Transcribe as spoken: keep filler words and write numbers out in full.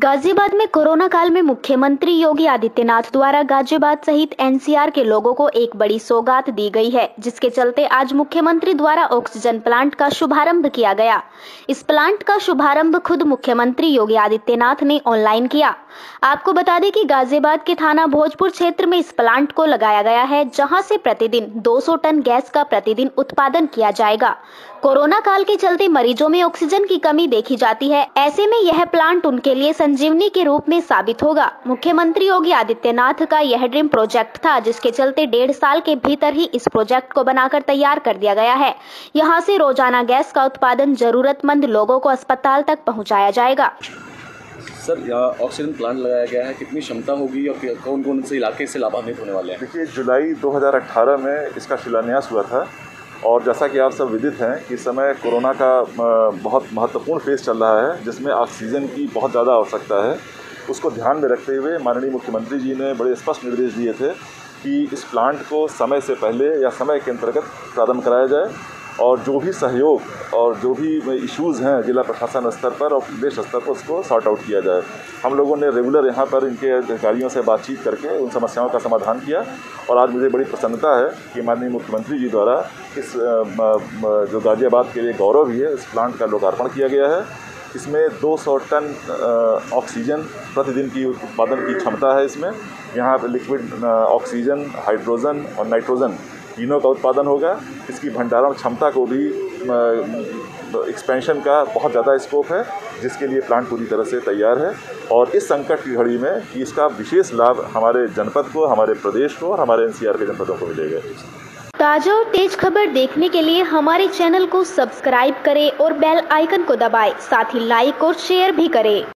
गाजियाबाद में कोरोना काल में मुख्यमंत्री योगी आदित्यनाथ द्वारा गाजियाबाद सहित एनसीआर के लोगों को एक बड़ी सौगात दी गई है, जिसके चलते आज मुख्यमंत्री द्वारा ऑक्सीजन प्लांट का शुभारंभ किया गया। इस प्लांट का शुभारंभ खुद मुख्यमंत्री योगी आदित्यनाथ ने ऑनलाइन किया। आपको बता दें कि गाजियाबाद के थाना भोजपुर क्षेत्र में इस प्लांट को लगाया गया है, जहां से प्रतिदिन दो सौ टन गैस का प्रतिदिन उत्पादन किया जाएगा। कोरोना काल के चलते मरीजों में ऑक्सीजन की कमी देखी जाती है, ऐसे में यह प्लांट उनके लिए संजीवनी के रूप में साबित होगा। मुख्यमंत्री योगी आदित्यनाथ का यह ड्रीम प्रोजेक्ट था, जिसके चलते डेढ़ साल के भीतर ही इस प्रोजेक्ट को बनाकर तैयार कर दिया गया है। यहां से रोजाना गैस का उत्पादन जरूरतमंद लोगों को अस्पताल तक पहुंचाया जाएगा। सर, यहाँ ऑक्सीजन प्लांट लगाया गया है, कितनी क्षमता होगी और कौन कौन से इलाके से लाभान्वित होने वाले हैं? देखिए, जुलाई दो हज़ार अठारह में इसका शिलान्यास हुआ था और जैसा कि आप सब विदित हैं कि इस समय कोरोना का बहुत महत्वपूर्ण फेज चल रहा है, जिसमें ऑक्सीजन की बहुत ज़्यादा आवश्यकता है। उसको ध्यान में रखते हुए माननीय मुख्यमंत्री जी ने बड़े स्पष्ट निर्देश दिए थे कि इस प्लांट को समय से पहले या समय के अंतर्गत प्रारंभ कराया जाए और जो भी सहयोग और जो भी इश्यूज़ हैं जिला प्रशासन स्तर पर और प्रदेश स्तर पर उसको सॉर्ट आउट किया जाए। हम लोगों ने रेगुलर यहाँ पर इनके अधिकारियों से बातचीत करके उन समस्याओं का समाधान किया और आज मुझे बड़ी प्रसन्नता है कि माननीय मुख्यमंत्री जी द्वारा इस जो गाजियाबाद के लिए गौरव भी है, इस प्लांट का लोकार्पण किया गया है। इसमें दो सौ टन ऑक्सीजन प्रतिदिन की उत्पादन की क्षमता है। इसमें यहाँ पर लिक्विड ऑक्सीजन, हाइड्रोजन और नाइट्रोजन तीनों का उत्पादन होगा। इसकी भंडारण क्षमता को भी एक्सपेंशन का बहुत ज़्यादा स्कोप है, जिसके लिए प्लांट पूरी तरह से तैयार है और इस संकट की घड़ी में कि इसका विशेष लाभ हमारे जनपद को, हमारे प्रदेश को और हमारे एनसीआर के जनपदों को मिलेगा। ताजा और तेज खबर देखने के लिए हमारे चैनल को सब्सक्राइब करें और बेल आइकन को दबाएं, साथ ही लाइक और शेयर भी करें।